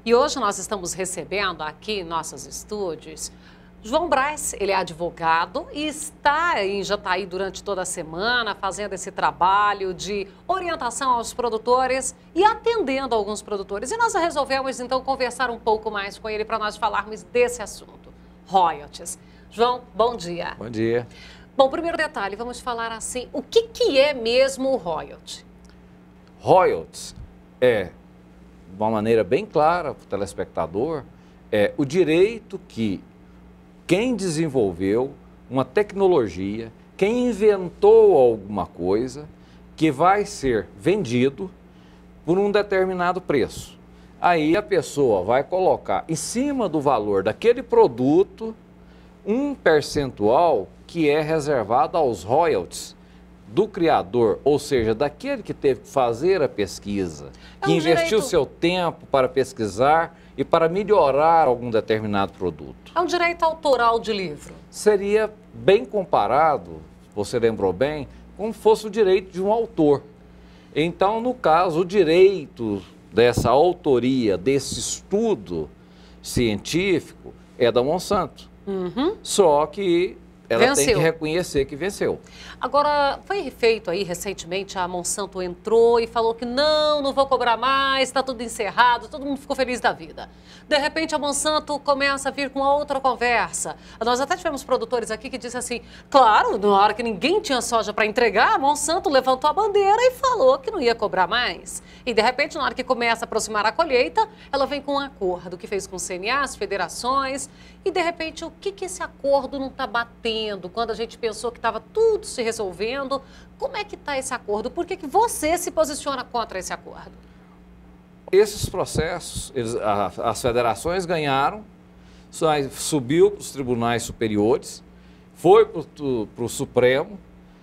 E hoje nós estamos recebendo aqui em nossos estúdios João Braz. Ele é advogado e está em Jataí durante toda a semana fazendo esse trabalho de orientação aos produtores e atendendo alguns produtores. E nós resolvemos então conversar um pouco mais com ele para nós falarmos desse assunto, royalties. João, bom dia. Bom dia. Bom, primeiro detalhe, vamos falar assim, o que é mesmo o royalty? Royalties é, de uma maneira bem clara para o telespectador, é o direito que quem desenvolveu uma tecnologia, quem inventou alguma coisa, que vai ser vendido por um determinado preço. Aí a pessoa vai colocar em cima do valor daquele produto um percentual que é reservado aos royalties do criador, ou seja, daquele que teve que fazer a pesquisa, que investiu seu tempo para pesquisar e para melhorar algum determinado produto. É um direito autoral de livro. Seria bem comparado, você lembrou bem, como fosse o direito de um autor. Então, no caso, o direito dessa autoria, desse estudo científico, é da Monsanto. Só que ela tem que reconhecer que venceu. Agora, foi feito aí recentemente, a Monsanto entrou e falou que não vou cobrar mais, está tudo encerrado, todo mundo ficou feliz da vida. De repente, a Monsanto começa a vir com outra conversa. Nós até tivemos produtores aqui que disseram assim, claro, na hora que ninguém tinha soja para entregar, a Monsanto levantou a bandeira e falou que não ia cobrar mais. E, de repente, na hora que começa a aproximar a colheita, ela vem com um acordo que fez com o CNA, as federações, e, de repente, o que esse acordo não está batendo? Quando a gente pensou que estava tudo se resolvendo, como é que está esse acordo? Por que você se posiciona contra esse acordo? Esses processos, as federações ganharam, subiu para os tribunais superiores, foi para o Supremo,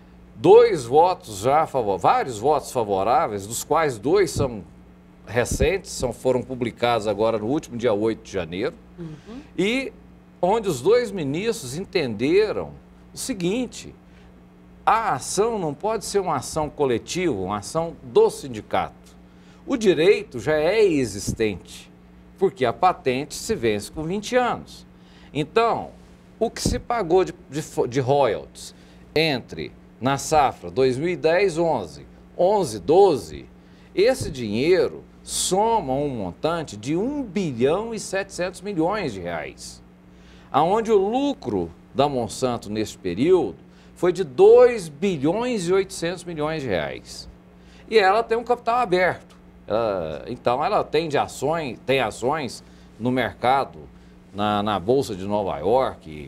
vários votos favoráveis, dos quais 2 são recentes, foram publicados agora no último dia 8 de janeiro, e onde os 2 ministros entenderam o seguinte: a ação não pode ser uma ação coletiva, uma ação do sindicato. O direito já é existente, porque a patente se vence com 20 anos. Então, o que se pagou de royalties na safra 2010-11, 11-12, esse dinheiro soma um montante de 1 bilhão e 700 milhões de reais. Onde o lucro da Monsanto nesse período foi de 2 bilhões e 800 milhões de reais. E ela tem um capital aberto. Então, ela tem ações no mercado, na Bolsa de Nova York,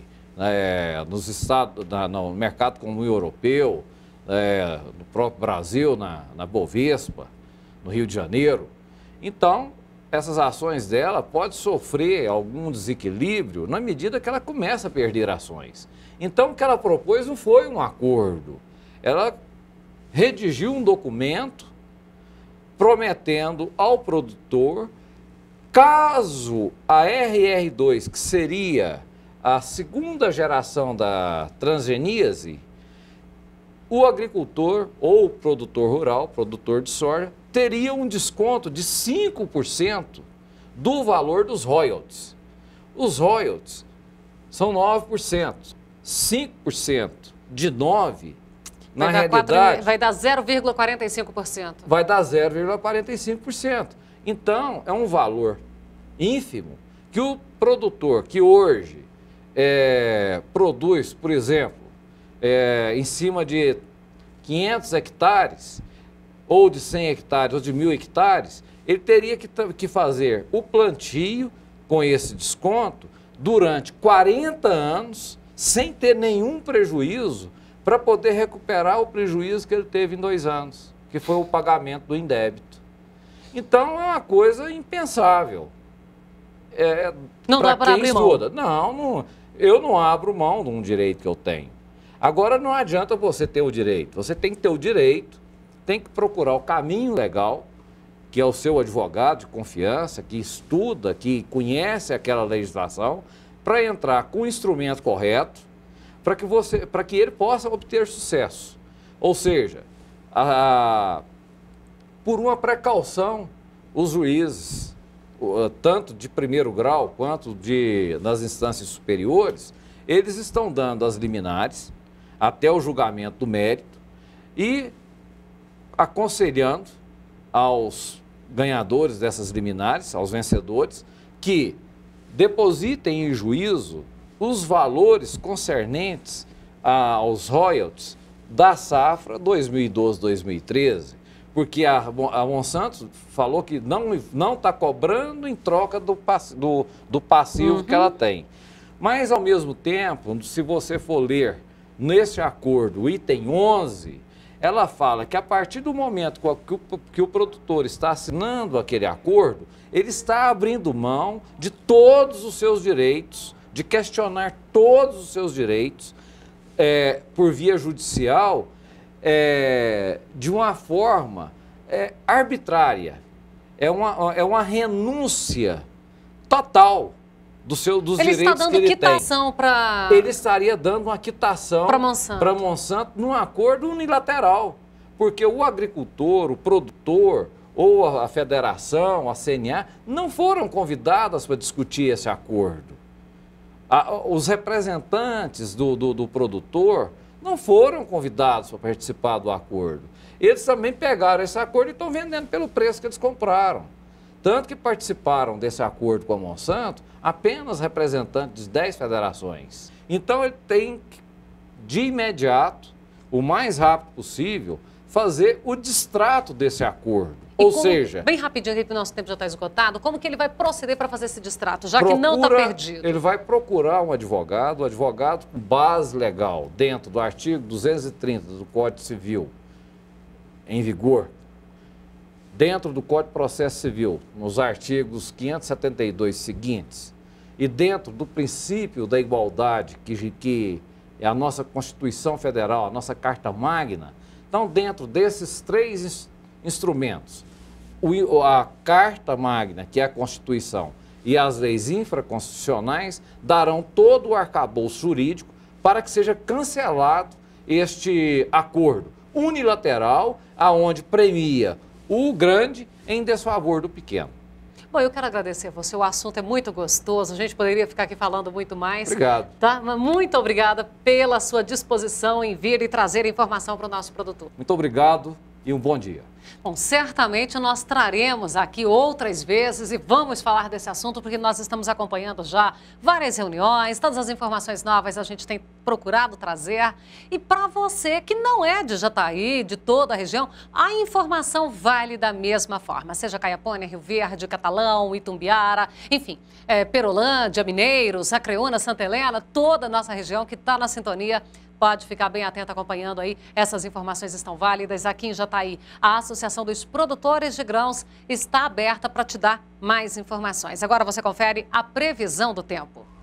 no mercado comum europeu, no próprio Brasil, na Bovespa, no Rio de Janeiro. Então, essas ações dela podem sofrer algum desequilíbrio na medida que ela começa a perder ações. Então, o que ela propôs não foi um acordo. Ela redigiu um documento prometendo ao produtor, caso a RR2, que seria a segunda geração da transgeníase, o agricultor ou o produtor rural, produtor de soja, teria um desconto de 5% do valor dos royalties. Os royalties são 9%. 5% de 9%, na realidade, vai dar 0,45%. Vai dar 0,45%. Então, é um valor ínfimo que o produtor que hoje produz, por exemplo, em cima de 500 hectares, ou de 100 hectares, ou de 1.000 hectares, ele teria que fazer o plantio com esse desconto durante 40 anos, sem ter nenhum prejuízo, para poder recuperar o prejuízo que ele teve em 2 anos, que foi o pagamento do indébito. Então, é uma coisa impensável. Não dá para abrir mão. Não, eu não abro mão de um direito que eu tenho. Agora, não adianta você ter o direito. Você tem que ter o direito, tem que procurar o caminho legal, que é o seu advogado de confiança, que estuda, que conhece aquela legislação, para entrar com o instrumento correto, para que ele possa obter sucesso. Ou seja, por uma precaução, os juízes tanto de primeiro grau quanto nas instâncias superiores, eles estão dando as liminares até o julgamento do mérito e aconselhando aos ganhadores dessas liminares, aos vencedores, que depositem em juízo os valores concernentes aos royalties da safra 2012-2013, porque a Monsanto falou que não está cobrando em troca do passivo que ela tem. Mas, ao mesmo tempo, se você for ler nesse acordo, o item 11, ela fala que a partir do momento que o produtor está assinando aquele acordo, ele está abrindo mão de todos os seus direitos, de questionar todos os seus direitos por via judicial, de uma forma arbitrária. É uma renúncia total dos direitos que ele tem. Ele está dando quitação para... Ele estaria dando uma quitação para Monsanto num acordo unilateral. Porque o agricultor, o produtor, ou a federação, a CNA, não foram convidadas para discutir esse acordo. Os representantes do produtor não foram convidados para participar do acordo. Eles também pegaram esse acordo e estão vendendo pelo preço que eles compraram. Tanto que participaram desse acordo com a Monsanto apenas representantes de 10 federações. Então ele tem que, de imediato, o mais rápido possível, fazer o distrato desse acordo. Ou seja... Bem rapidinho, que o nosso tempo já está esgotado, como que ele vai proceder para fazer esse distrato, já que não está perdido? Ele vai procurar um advogado com base legal, dentro do artigo 230 do Código Civil, em vigor, dentro do Código de Processo Civil, nos artigos 572 seguintes, e dentro do princípio da igualdade, que é a nossa Constituição Federal, a nossa Carta Magna. Então, dentro desses três instrumentos, a Carta Magna, que é a Constituição, e as leis infraconstitucionais, darão todo o arcabouço jurídico para que seja cancelado este acordo unilateral, aonde premia o grande em desfavor do pequeno. Bom, eu quero agradecer a você, o assunto é muito gostoso, a gente poderia ficar aqui falando muito mais. Obrigado. Tá? Muito obrigada pela sua disposição em vir e trazer informação para o nosso produtor. Muito obrigado e um bom dia. Bom, certamente nós traremos aqui outras vezes e vamos falar desse assunto, porque nós estamos acompanhando já várias reuniões, todas as informações novas a gente tem procurado trazer. E para você que não é de Jataí, de toda a região, a informação vale da mesma forma, seja Caiapônia, Rio Verde, Catalão, Itumbiara, enfim, Perolândia, Mineiros, Acreúna, Santa Helena, toda a nossa região que está na sintonia. Pode ficar bem atento acompanhando aí, essas informações estão válidas. Aqui em Jataí, a Associação dos Produtores de Grãos está aberta para te dar mais informações. Agora você confere a previsão do tempo.